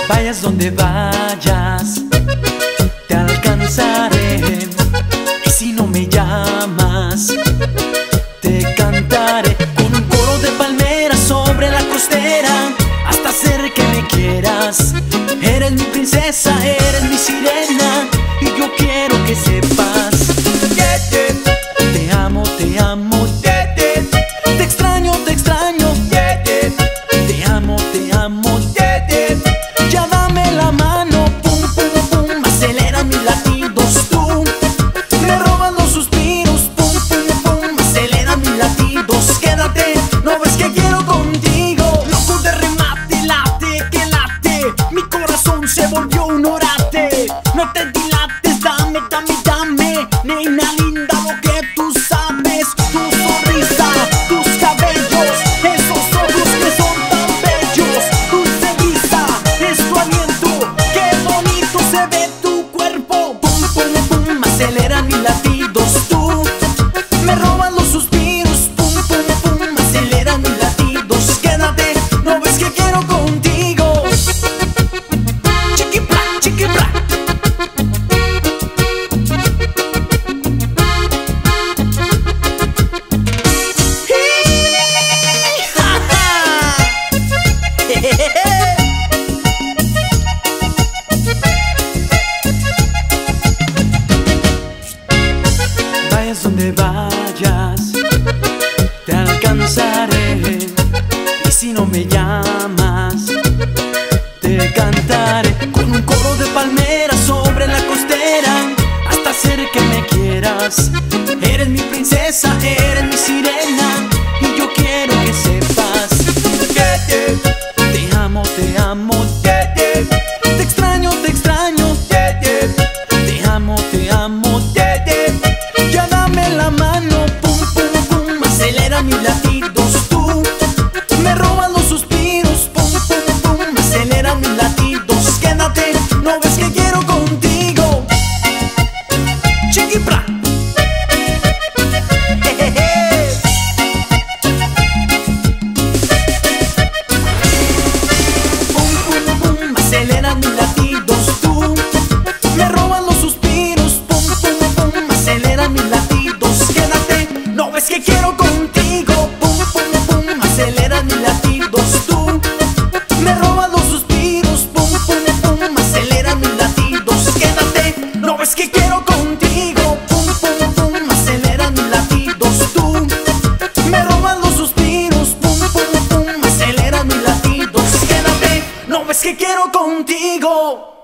Vayas donde vayas, te alcanzaré. Y si no me llamas, te cantaré con un coro de palmeras sobre la costera, hasta hacer que me quieras. Eres mi princesa, eres mi sirena, y yo quiero que sepas que te amo, te amo, te extraño, te extraño, te amo, te amo, ya dame la mano, pum, pum, pum, acelera mis latidos, tú me robas los suspiros, pum, pum, pum, acelera mis latidos, quédate, no ves que quiero contigo, loco de remate, late, que late, mi corazón se volvió un orate, no te dilates, dame, dame, dame, nena linda, lo que tú sabes, tu sonrisa, tus cabellos, esos ojos que son tan bellos, dulce brisa, es tu aliento, qué bonito se ve tu cuerpo, pum, pum, pum, acelera mis latidos, tú me robas los suspiros, pum, pum, pum, acelera mis latidos, quédate, no ves que quiero contigo, chiquipla, chiquipla. Vayas donde vayas, te alcanzaré. Y si no me llamas, te cantaré con un coro de palmeras sobre la costera, hasta hacer que me quieras. Eres mi princesa, eres mi sirena, y yo quiero que sepas que te amo, te amo, te extraño, te extraño, te amo, te amo, ya dame la mano, pum, pum, pum, acelera mis latidos, tú me robas los suspiros, pum, pum, pum, acelera mis latidos, quédate, no ves que quiero contigo, chiquipla. Acelera mis latidos, tú me robas los suspiros, pum, pum, pum, acelera mis latidos, quédate, no ves que quiero contigo, pum, pum, pum, acelera mis latidos, tú me robas los suspiros, pum, pum, pum, acelera mis latidos, quédate, no ves que quiero contigo, pum, pum, pum, acelera mis latidos, tú me robas los suspiros, pum, pum, pum, acelera mis latidos, quédate, no ves que quiero contigo.